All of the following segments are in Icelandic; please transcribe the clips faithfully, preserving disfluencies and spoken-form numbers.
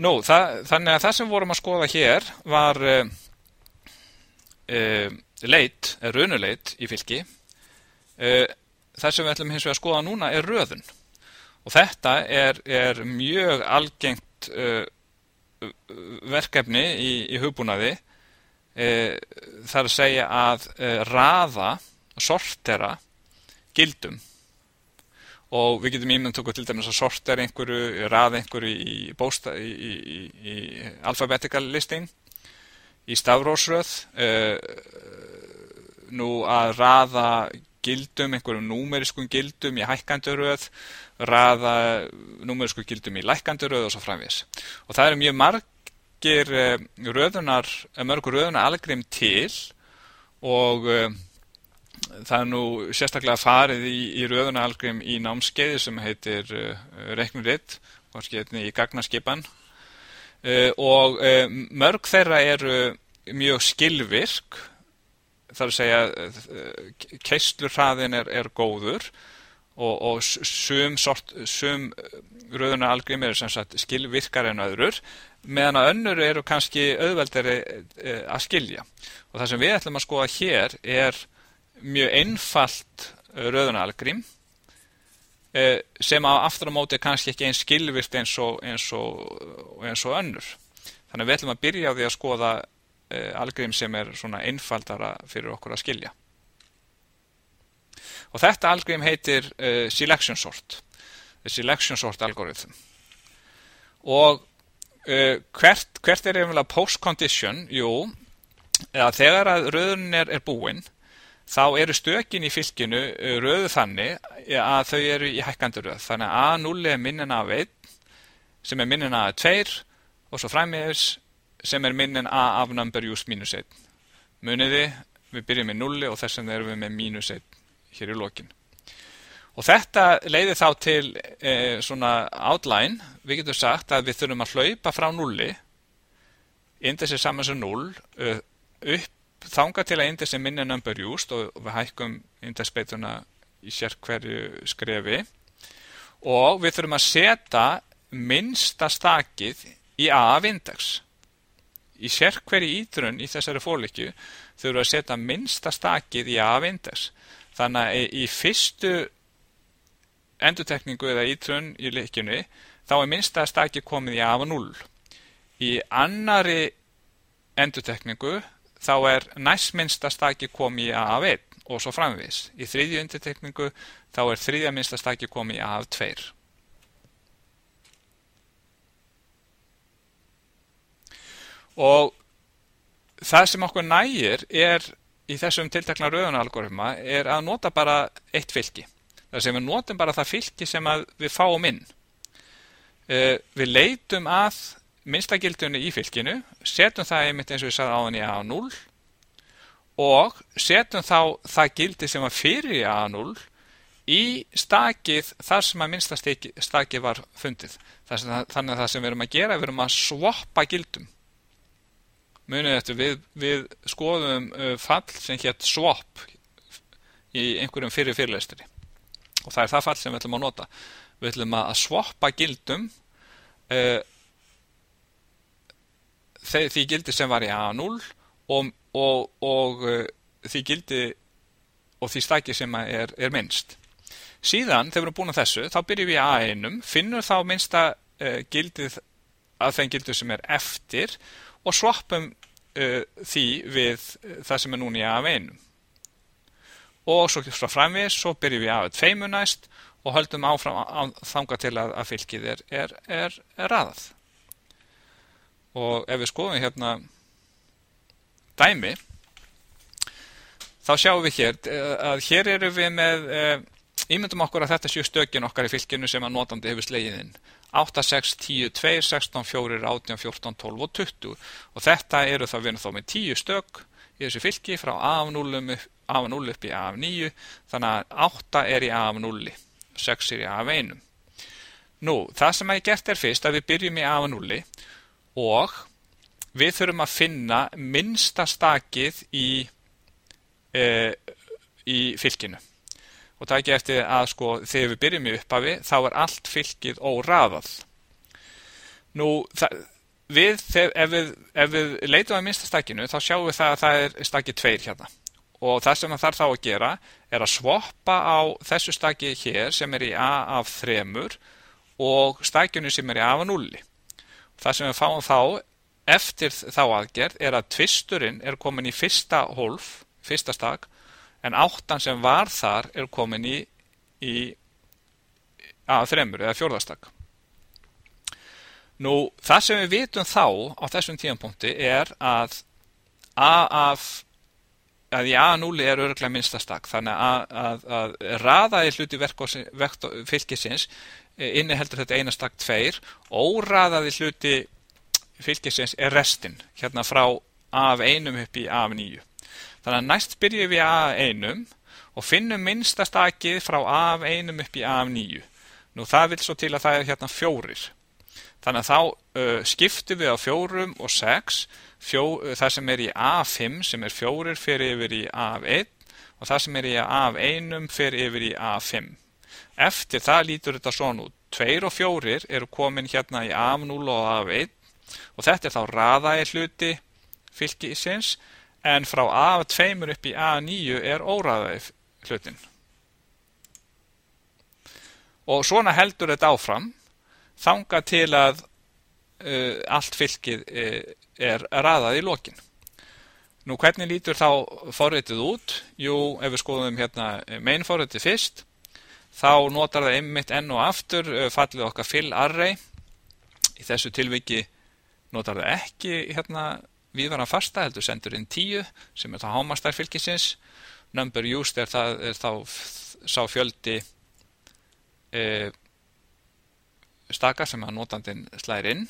Nú, það, þannig að það sem vorum að skoða hér var uh, uh, leit, er runuleit í fylki. Uh, það sem við ætlum hins vegar að skoða núna er röðun. Og þetta er, er mjög algengt uh, verkefni í, í hugbúnaði. Uh, það er að segja að uh, raða, sortera gildum. Og við getum ímynd okkur til dæmis að sortera einhverju, raða einhverju í, bósta, í, í, í alphabetical listing, í stafrófsröð, uh, nú að raða gildum, einhverjum númeriskum gildum í hækkandi röð, raða númeriskum gildum í lækkandi röð og svo framvegis. Og það eru mjög margir uh, röðunar, mörgur röðunar algrím til og uh, það er nú sérstaklega farið í, í röðunaralgrím í námskeiði sem heitir uh, reiknirit, kannski í gagnaskipan uh, og uh, mörg þeirra eru mjög skilvirk, það er að segja uh, keyslurhraðin er, er góður og, og sum, sort, sum röðunaralgrím eru sem sagt skilvirkar en öðrur, meðan að önnur eru kannski auðveldari uh, að skilja. Og það sem við ætlum að skoða hér er mjög einfalt röðunaralgrím sem á aftur á móti kannski ekki eins skilvirkt eins og, eins og, eins og önnur. Þannig að við ætlum að byrja á því að skoða algrím sem er svona einfaldara fyrir okkur að skilja. Og þetta algrím heitir uh, selection sort, selection sort algorithm. Og uh, hvert, hvert er eiginlega post condition? Jú, eða þegar að röðunin er, er búin, þá eru stökin í fylkinu röðu þannig að þau eru í hækkandi röð. Þannig að A núll er minni en A einn, sem er minni en A tvö, og svo framvegis sem er minni en A af number used minus einn. Muniði, við byrjum með núll og þess vegna erum við með minus einn hér í lokin. Og þetta leiðir þá til eh, svona outline. Við getum sagt að við þurfum að hlaupa frá núlli, indexið saman sem núll, upp þangað til að index er minni number used og við hækkum indexbeituna í sér hverju skrefi og við þurfum að setja minnsta stakið í A af index. Í sér hverju ítrun í þessari fórlíkju þurfum við að setja minnsta stakið í A af index. Þannig að í fyrstu endurtekningu eða ítrun í líkjunni þá er minnsta stakið komið í A af núll. Í annari endurtekningu þá er næstminnsta staki komið í A af einn og svo framvegis. Í þriðju endurtekningu þá er þriðja minnsta staki komið í A af tvö. Og það sem okkur nægir er í þessum tiltekna röðunaralgoritma er að nota bara eitt fylki. Það sem við notum bara það fylki sem að við fáum inn. Uh, við leitum að minnstakildunni í fylkinu, setjum það einmitt eins og við sagði áðan í A núll og setjum þá það gildi sem var fyrir í A núll í stakið þar sem að minnsta stakið var fundið. Þannig að það sem við erum að gera, við erum að swappa gildum. Munið eftir, við, við skoðum uh, fall sem hétt swap í einhverjum fyrir fyrirlestri og það er það fall sem við ætlum að nota. Við ætlum að swappa gildum uh, því gildi sem var í A núll og, og, og uh, því gildi og því staki sem er, er minnst. Síðan, þegar við erum búin að þessu, þá byrjum við í A einn, finnum þá minnsta uh, gildið að þeim gildi sem er eftir og swappum uh, því við það sem er núna í A einn. Og svo frá framvegis, svo byrjum við í A tvö næst og höldum áfram á, þangað til að, að fylkið er, er, er, er raðað. Og ef við skoðum hérna dæmi, þá sjáum við hér að hér eru við með, ímyndum okkur að þetta séu stökin okkar í fylkinu sem að notandi hefur slegið inn. átta, sex, tíu, tvö, sextán, fjögur, átján, fjórtán, tólf og tuttugu. Og þetta eru þá, við erum þá með tíu stök í þessu fylki frá A af núll upp í A af níu, þannig að átta er í A af núll, sex er í A af einn. Nú, það sem ég gert er fyrst að við byrjum í A af núll og við þurfum að finna minnsta stakið í, e, í fylkinu. Og það ekki eftir að sko, þegar við byrjum í upphafi, þá er allt fylkið óraðað. Nú, það, við, þegar, ef við, ef við leitum að minnsta stakkinu, þá sjáum við það að það er stakki tveir hérna. Og það sem það þarf þá að gera er að swappa á þessu stakki hér sem er í A af þremur og stakkinu sem er í A af núlli. Það sem við fáum þá eftir þá aðgerð er að tvisturinn er komin í fyrsta hólf, fyrsta stakk, en áttan sem var þar er komin í, í A af þremur eða fjórðastakk. Nú, það sem við vitum þá á þessum tímapunkti er að A af að í A af núlli er örugglega minnsta stakk, þannig að, að, að raðaði hluti fylkisins inniheldur þetta eina stakk tveir, óraðaði hluti fylkisins er restin, hérna frá A af einum upp í A af níu. Þannig að næst byrjum við A af einum og finnum minnsta stakkið frá A af einum upp í A af níu. Nú það vil svo til að það er hérna fjórir. Þannig að þá uh, skiptum við á fjórum og sex, fjó, uh, það sem er í A af fimm sem er fjórir fyrir yfir í A af einn og það sem er í A af einum fyrir yfir í A af fimm. Eftir það lítur þetta svona út. tveir og fjórir eru komin hérna í A af núll og A af einn og þetta er þá raðaði hluti fylkisins en frá A af tveimur upp í A af níu er óraðaði hlutin. Og svona heldur þetta áfram þangað til að uh, allt fylkið uh, er raðað í lokin. Nú hvernig lítur þá forritið út? Jú, ef við skoðum hérna main forritið fyrst, þá notar það einmitt enn og aftur uh, fallið okkar fill array. Í þessu tilviki notar það ekki hérna viðvaran fasta, heldur sendur inn tíu sem er þá hámarkstærð fylkisins. Number used er, það, er þá sá fjöldi uh, stakar sem að notandinn slær inn.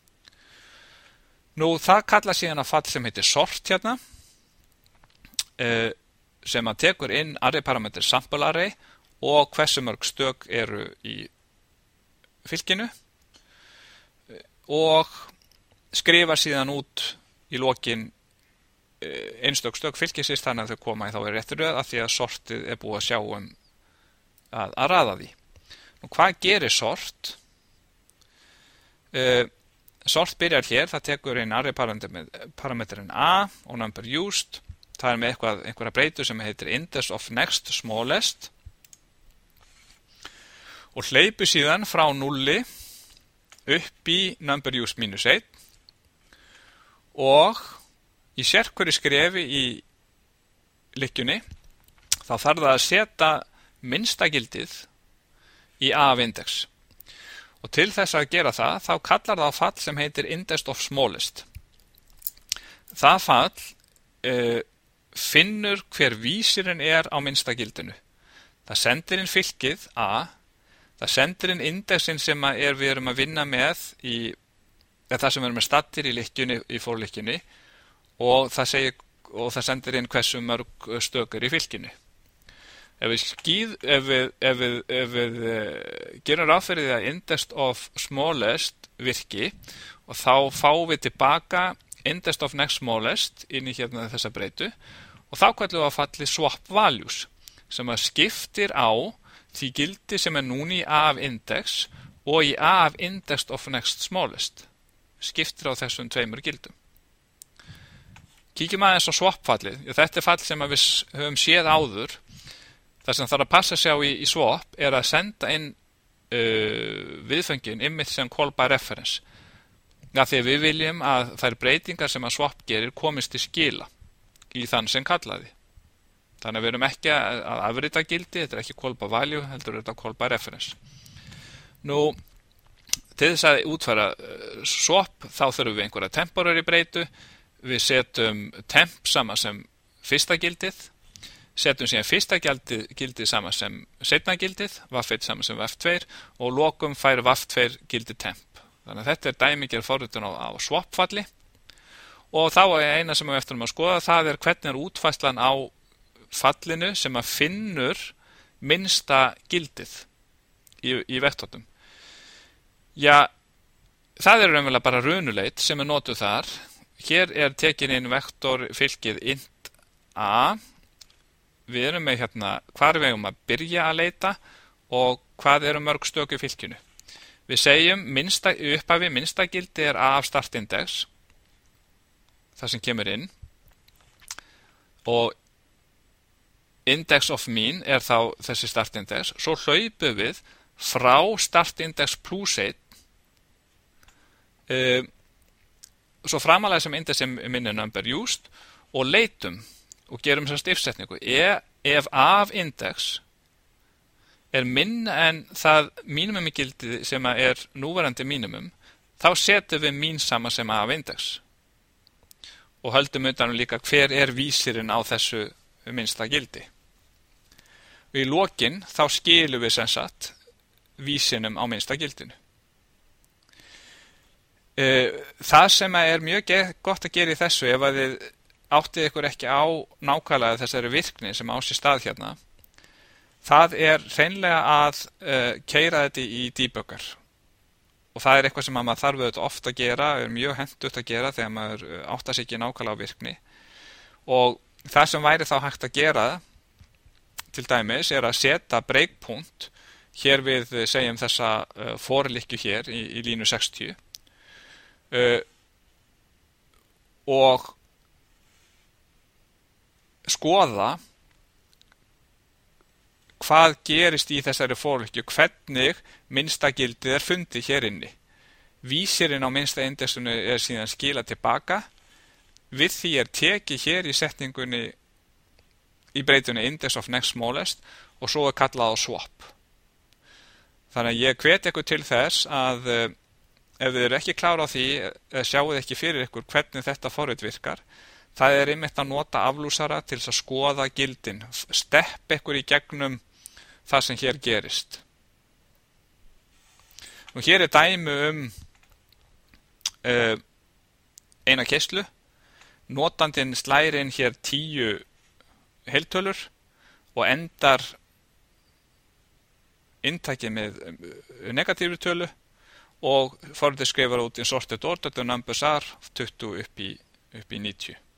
Nú það kalla síðan að fall sem heitir sort hérna uh, sem að tekur inn array parameter sample array og hversu mörg stök eru í fylkinu og skrifa síðan út í lokin uh, einstök stök fylkisins þannig að þau koma í þá er réttur röð af því að sortið er búið að sjá um að, að raða því. Nú hvað gerir sort? Uh, sort byrjar hér, það tekur inn array parameterin A og number used, það er með eitthvað, einhverja breytu sem heitir index of next smallest og hleypur síðan frá núlli upp í number used mínus einn og í sérhverju skrefi í lykkjunni þá þarf það að setja minnsta gildið í A af index. Og til þess að gera það, þá kallar það á fall sem heitir index of smallest. Það fall uh, finnur hver vísirinn er á minnsta gildinu. Það sendir inn fylkið A, það sendir inn indexin sem er, við erum að vinna með í, eða það sem við erum með stattir í lykkjunni, í forlykkjunni og það, segir, og það sendir inn hversu mörg stökur í fylkinu. Ef við, skýð, ef við, ef við, ef við uh, gerum ráð fyrir því að index of smallest virki og þá fáum við tilbaka index of next smallest inn í hérna þessa breytu og þá kallum við að falli swap values sem að skiptir á því gildi sem er núna í A af index og í A af index of next smallest. Skiptir á þessum tveimur gildum. Kíkjum aðeins á swap fallið. Þetta er fall sem við höfum séð áður. Það sem þarf að passa sig á í, í swap er að senda inn uh, viðföngin image sem call by reference. Ja, því við viljum að þær breytingar sem að swap gerir komist til skila í þann sem kallaði. Þannig að við erum ekki að, að afrita gildi, þetta er ekki call by value, heldur þetta call by reference. Nú, til þess að útfæra uh, swap þá þurfum við einhverja temporary breytu. Við setjum temp sama sem fyrsta gildið. Setjum síðan fyrsta gildið, gildið sama sem seinna gildið, vaff eitt sama sem vaff tvö og lokum fær vaff tvö gildið temp. Þannig að þetta er dæmigerð forritun á, á swap-falli og þá er eina sem við eftir að skoða, það er hvernig er útfærslan á fallinu sem að finnur minnsta gildið í, í vektornum. Já, það er raunverulega bara runuleit sem er notuð þar. Hér er tekin inn vektor fylkið int a. Við erum með hérna hvar við eigum að byrja að leita og hvað eru mörg stök í fylkinu. Við segjum minnsta, upphafi minnsta gildi er A af startindex, það sem kemur inn, og index of mean er þá þessi startindex, svo hlaupum við frá startindex plus einn, uh, svo framalega sem index er minni number used, og leitum og gerum sérst if-setningu. E, ef A af index er minna en það mínimum gildi sem er núverandi mínimum, þá setjum við mín sama sem A af index. Og höldum utan líka hver er vísirinn á þessu minnsta gildi. Og í lokin þá skilum við sem sagt vísinum á minnsta gildinu. Það sem er mjög gott að gera í þessu, ef að þið áttið ykkur ekki á nákvæmlega þessari virkni sem á sér stað hérna, það er hreinlega að uh, keyra þetta í debugger. Og það er eitthvað sem maður þarf auðvitað oft að gera, er mjög hentugt að gera þegar maður áttar sig ekki nákvæmlega á virkni. Og það sem væri þá hægt að gera, til dæmis, er að setja breakpunkt hér við segjum þessa uh, forlikju hér í, í línu sextíu uh, og skoða hvað gerist í þessari forlikju, hvernig minnsta gildið er fundið hér inni. Vísirinn á minnsta indexinu er síðan skilað tilbaka, við því er tekið hér í setningunni í breytunni index of next smallest og svo er kallað á swap. Þannig að ég hvet ykkur til þess að ef þið eru ekki klára á því, sjáuð ekki fyrir ykkur hvernig þetta forrit virkar, það er einmitt að nota aflúsara til að skoða gildin, stepp ykkur í gegnum það sem hér gerist. Og hér er dæmi um uh, eina keislu. Notandinn slær inn hér tíu heiltölur og endar inntækið með negatífri tölu og forritið skrifar út in sorted order the numbers are tuttugu upp í, upp í níutíu.